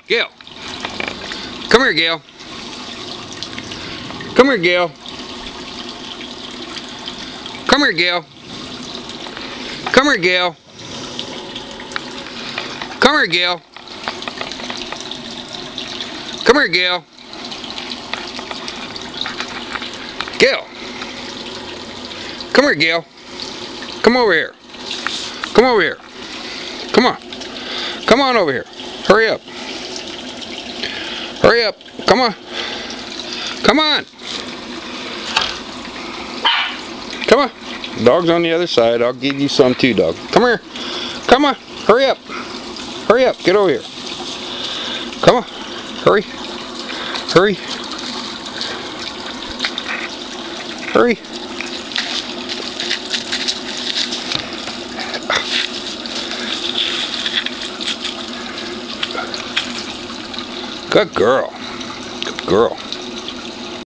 Gail. Come here, Gail. Come here, Gail. Come here, Gail. Come here, Gail. Come here, Gail. Come here, Gail. Gail. Come here, Gail. Come over here. Come over here. Come on. Come on over here. Hurry up. Hurry up. Come on. Come on. Come on. Dog's on the other side. I'll give you some too, dog. Come here. Come on. Hurry up. Hurry up. Get over here. Come on. Hurry. Hurry. Hurry. Good girl. Good girl.